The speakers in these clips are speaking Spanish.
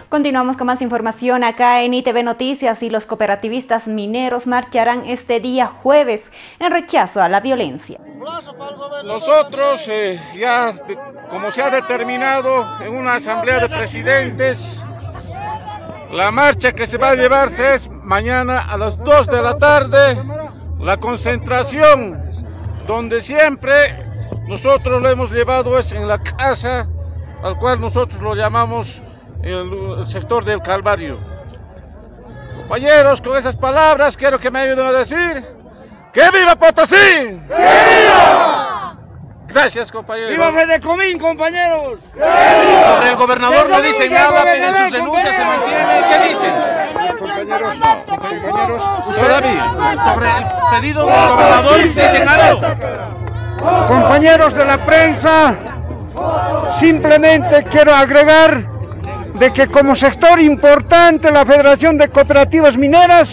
Continuamos con más información acá en ITV Noticias y los cooperativistas mineros marcharán este día jueves en rechazo a la violencia. Nosotros ya, como se ha determinado en una asamblea de presidentes, la marcha que se va a llevarse es mañana a las 2 de la tarde, la concentración donde siempre nosotros lo hemos llevado es en la casa, al cual nosotros lo llamamos el sector del Calvario. Compañeros, con esas palabras quiero que me ayuden a decir ¡que viva Potosí! ¡Que viva! Gracias, compañeros. ¡Viva Fedecomín, compañeros! Sobre el gobernador no dicen nada, en sus denuncias se mantiene. ¿Qué dicen? Compañeros, no. Compañeros, todavía. Sobre el pedido del gobernador dicen algo. Compañeros de la prensa, simplemente quiero agregar de que como sector importante la Federación de Cooperativas Mineras,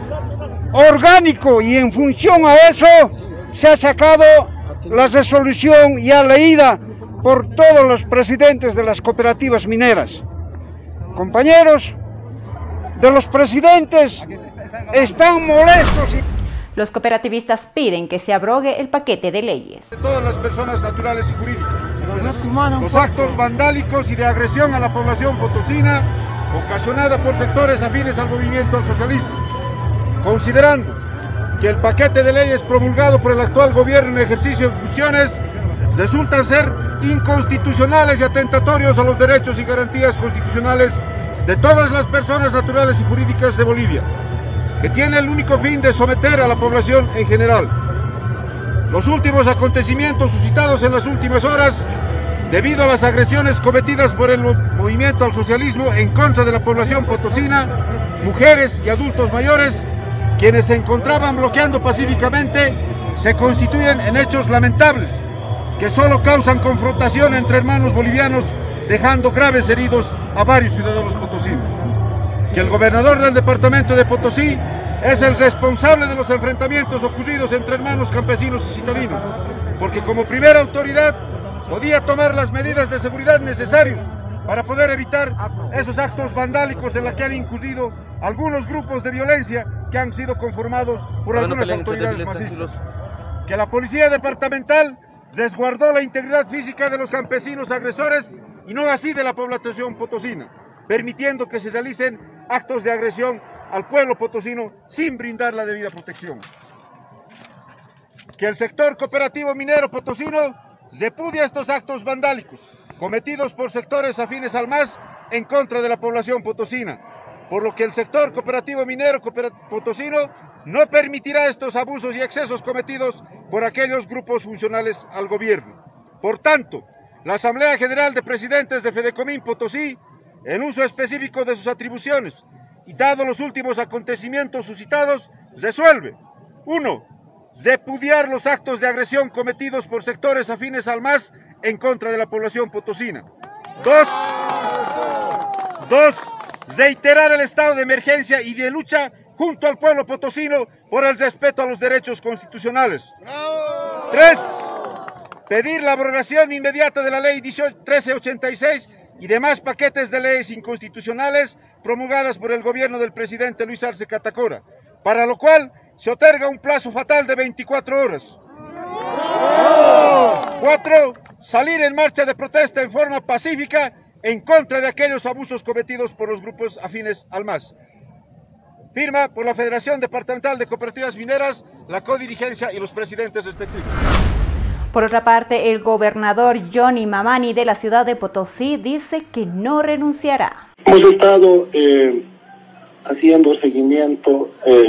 orgánico y en función a eso, se ha sacado la resolución ya leída por todos los presidentes de las cooperativas mineras. Compañeros, de los presidentes están molestos. Los cooperativistas piden que se abrogue el paquete de leyes. De todas las personas naturales y jurídicas. Los actos vandálicos y de agresión a la población potosina ocasionada por sectores afines al movimiento al socialismo. Considerando que el paquete de leyes promulgado por el actual gobierno en ejercicio de funciones resultan ser inconstitucionales y atentatorios a los derechos y garantías constitucionales de todas las personas naturales y jurídicas de Bolivia, que tiene el único fin de someter a la población en general. Los últimos acontecimientos suscitados en las últimas horas, debido a las agresiones cometidas por el movimiento al socialismo en contra de la población potosina, mujeres y adultos mayores, quienes se encontraban bloqueando pacíficamente, se constituyen en hechos lamentables, que solo causan confrontación entre hermanos bolivianos, dejando graves heridos a varios ciudadanos potosinos. Que el gobernador del departamento de Potosí es el responsable de los enfrentamientos ocurridos entre hermanos campesinos y citadinos, porque como primera autoridad podía tomar las medidas de seguridad necesarias para poder evitar esos actos vandálicos en los que han incurrido algunos grupos de violencia que han sido conformados por algunas autoridades masistas. Que la policía departamental resguardó la integridad física de los campesinos agresores y no así de la población potosina, permitiendo que se realicen actos de agresión al pueblo potosino sin brindar la debida protección. Que el sector cooperativo minero potosino repudia estos actos vandálicos cometidos por sectores afines al MAS en contra de la población potosina, por lo que el sector cooperativo minero potosino no permitirá estos abusos y excesos cometidos por aquellos grupos funcionales al gobierno. Por tanto, la Asamblea General de Presidentes de Fedecomín Potosí, en uso específico de sus atribuciones y dado los últimos acontecimientos suscitados, resuelve: 1. Repudiar los actos de agresión cometidos por sectores afines al MAS en contra de la población potosina. 2. Reiterar el estado de emergencia y de lucha junto al pueblo potosino por el respeto a los derechos constitucionales. 3. Pedir la abrogación inmediata de la ley 1386 y demás paquetes de leyes inconstitucionales promulgadas por el gobierno del presidente Luis Arce Catacora, para lo cual se otorga un plazo fatal de 24 horas. 4. Salir en marcha de protesta en forma pacífica en contra de aquellos abusos cometidos por los grupos afines al MAS. Firma por la Federación Departamental de Cooperativas Mineras, la codirigencia y los presidentes respectivos. Por otra parte, el gobernador Johnny Mamani de la ciudad de Potosí dice que no renunciará. Hemos estado haciendo seguimiento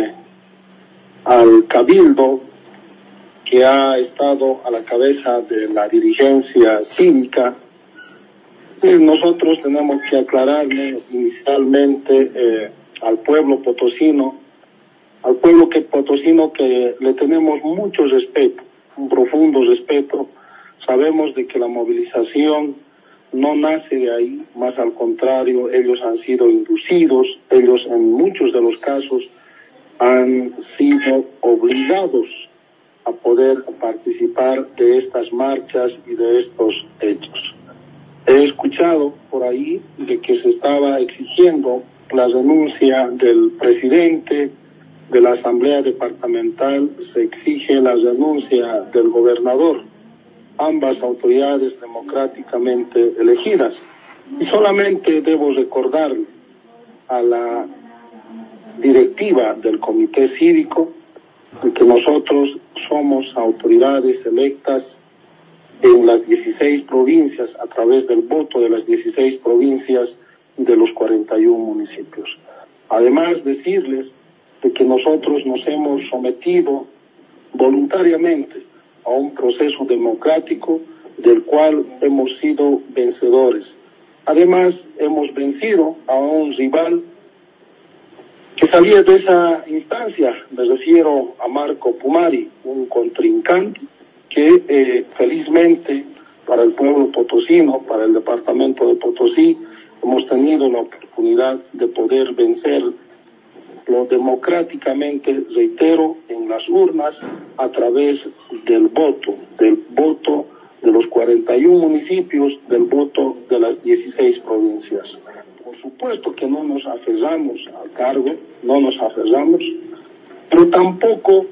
al cabildo que ha estado a la cabeza de la dirigencia cívica. Nosotros tenemos que aclararle inicialmente al pueblo potosino, que le tenemos mucho respeto, un profundo respeto. Sabemos de que la movilización no nace de ahí, más al contrario, ellos han sido inducidos, ellos en muchos de los casos han sido obligados a poder participar de estas marchas y de estos hechos. He escuchado por ahí de que se estaba exigiendo la renuncia del presidente de la Asamblea Departamental, se exige la renuncia del gobernador, ambas autoridades democráticamente elegidas. Y solamente debo recordarle a la directiva del Comité Cívico de que nosotros somos autoridades electas en las 16 provincias a través del voto de las 16 provincias y de los 41 municipios. Además, decirles de que nosotros nos hemos sometido voluntariamente a un proceso democrático del cual hemos sido vencedores. Además, hemos vencido a un rival que salía de esa instancia. Me refiero a Marco Pumari, un contrincante que felizmente para el pueblo potosino, para el departamento de Potosí, hemos tenido la oportunidad de poder vencerlo democráticamente, reitero, en las urnas, a través del voto de los 41 municipios, del voto de las 16 provincias. Por supuesto que no nos aferramos al cargo, no nos aferramos, pero tampoco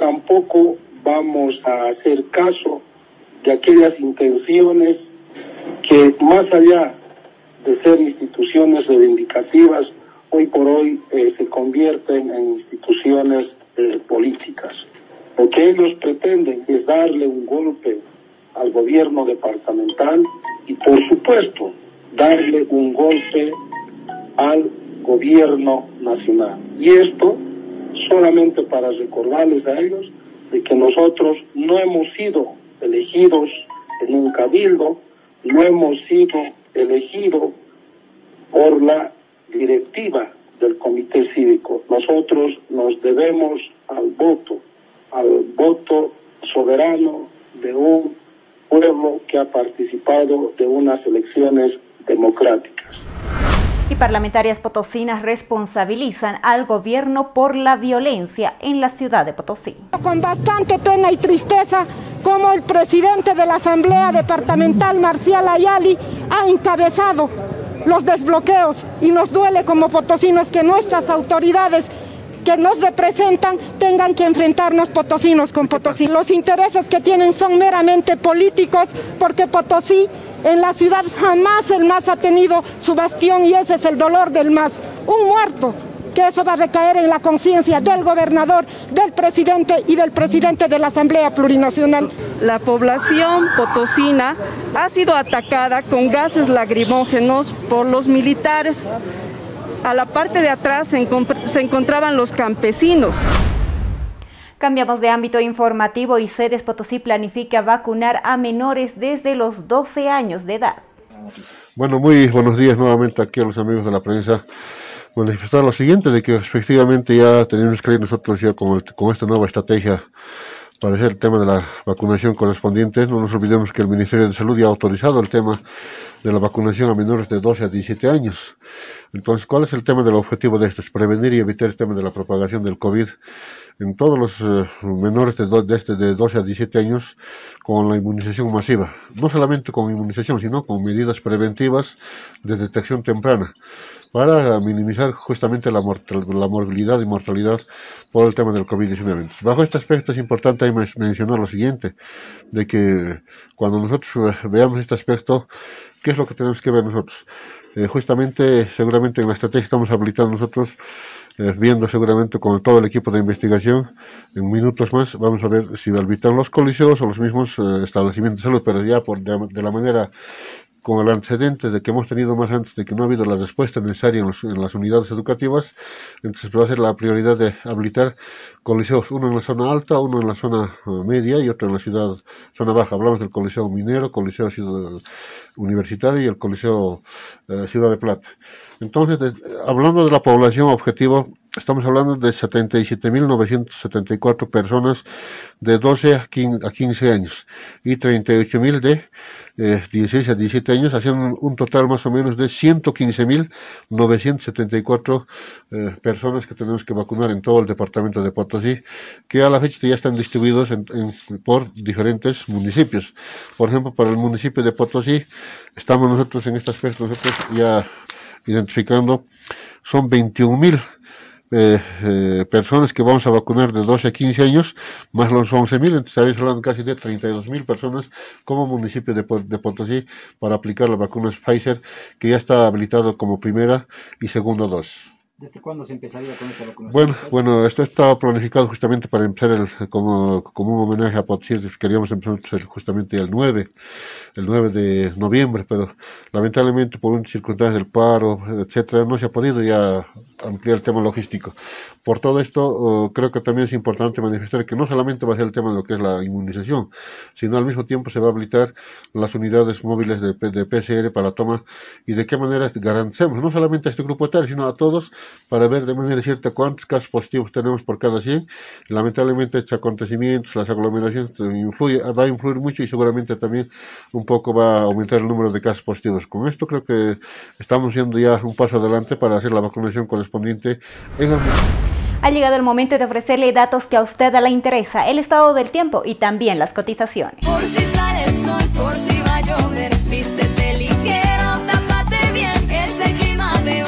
vamos a hacer caso de aquellas intenciones que, más allá de ser instituciones reivindicativas, hoy por hoy se convierten en instituciones políticas. Lo que ellos pretenden es darle un golpe al gobierno departamental y, por supuesto, darle un golpe al gobierno nacional. Y esto solamente para recordarles a ellos de que nosotros no hemos sido elegidos en un cabildo, no hemos sido elegidos por la directiva del Comité Cívico. Nosotros nos debemos al voto soberano de un pueblo que ha participado de unas elecciones democráticas. Y parlamentarias potosinas responsabilizan al gobierno por la violencia en la ciudad de Potosí. Con bastante pena y tristeza, como el presidente de la Asamblea Departamental, Marcial Ayali, ha encabezado los desbloqueos, y nos duele como potosinos que nuestras autoridades que nos representan tengan que enfrentarnos potosinos con Potosí. Los intereses que tienen son meramente políticos, porque Potosí en la ciudad jamás el MAS ha tenido su bastión, y ese es el dolor del MAS, un muerto, que eso va a recaer en la conciencia del gobernador, del presidente y del presidente de la Asamblea Plurinacional. La población potosina ha sido atacada con gases lacrimógenos por los militares. A la parte de atrás se encontraban los campesinos. Cambiamos de ámbito informativo y Sedes Potosí planifica vacunar a menores desde los 12 años de edad. Bueno, muy buenos días nuevamente aquí a los amigos de la prensa. Manifestar lo siguiente, de que efectivamente ya tenemos que ir nosotros ya con esta nueva estrategia para hacer el tema de la vacunación correspondiente. No nos olvidemos que el Ministerio de Salud ya ha autorizado el tema de la vacunación a menores de 12 a 17 años. Entonces, ¿cuál es el tema del objetivo de esto? Es prevenir y evitar el tema de la propagación del COVID en todos los menores de 12 a 17 años con la inmunización masiva. No solamente con inmunización, sino con medidas preventivas de detección temprana, para minimizar justamente la morbilidad y mortalidad por el tema del COVID-19. Bajo este aspecto es importante mencionar lo siguiente, de que cuando nosotros veamos este aspecto, ¿qué es lo que tenemos que ver nosotros? Justamente, seguramente en la estrategia estamos habilitando nosotros, viendo seguramente con todo el equipo de investigación, en minutos más vamos a ver si habilitan los coliseos o los mismos establecimientos de salud, pero ya de la manera, con el antecedente de que hemos tenido más antes, de que no ha habido la respuesta necesaria en las unidades educativas, entonces va a ser la prioridad de habilitar coliseos, uno en la zona alta, uno en la zona media y otro en la zona baja. Hablamos del Coliseo Minero, Coliseo Universitario y el Coliseo Ciudad de Plata. Entonces, hablando de la población objetivo, estamos hablando de 77.974 personas de 12 a 15 años y 38.000 de 16 a 17 años, haciendo un total más o menos de 115.974 personas que tenemos que vacunar en todo el departamento de Potosí, que a la fecha ya están distribuidos por diferentes municipios. Por ejemplo, para el municipio de Potosí, estamos nosotros en estas fechas, nosotros ya identificando, son 21.000 personas que vamos a vacunar de 12 a 15 años, más los 11.000, entonces estaríamos hablando casi de 32.000 personas como municipio de Potosí para aplicar las vacunas Pfizer, que ya está habilitado como primera y segunda dosis. ¿Desde cuándo se empezaría con esta vacunación? Bueno, esto estaba planificado justamente para empezar como un homenaje a Potosí. Queríamos empezar justamente el 9 de noviembre, pero lamentablemente por un circunstancia del paro, etcétera, no se ha podido ya ampliar el tema logístico. Por todo esto, creo que también es importante manifestar que no solamente va a ser el tema de lo que es la inmunización, sino al mismo tiempo se va a habilitar las unidades móviles de PCR para la toma y de qué manera garanticemos, no solamente a este grupo etario, sino a todos, para ver de manera cierta cuántos casos positivos tenemos por cada 100. Lamentablemente estos acontecimientos, las aglomeraciones va a influir mucho y seguramente también un poco va a aumentar el número de casos positivos. Con esto creo que estamos yendo ya un paso adelante para hacer la vacunación correspondiente en el mundo. Ha llegado el momento de ofrecerle datos que a usted le interesa, el estado del tiempo y también las cotizaciones. Por si sale el sol, por si va a llover, vístete ligero, tápate bien, es el clima de hoy.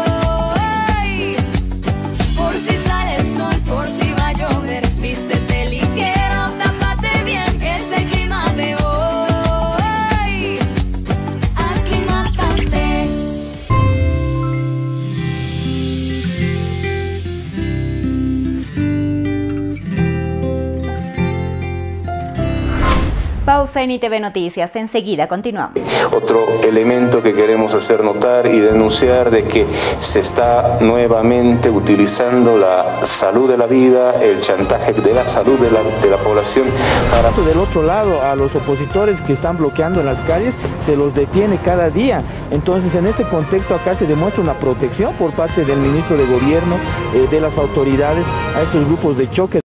Por si sale el sol, por si va a llover, vístete ligero, tápate bien, es el clima de hoy. Aclimátate. Pausa en ITV Noticias, enseguida continuamos. Otro elemento que queremos hacer notar y denunciar de que se está nuevamente utilizando la salud de la vida, el chantaje de la salud de la población para... Del otro lado, a los opositores que están bloqueando en las calles, se los detiene cada día. Entonces, en este contexto acá se demuestra una protección por parte del ministro de Gobierno, de las autoridades, a estos grupos de choque.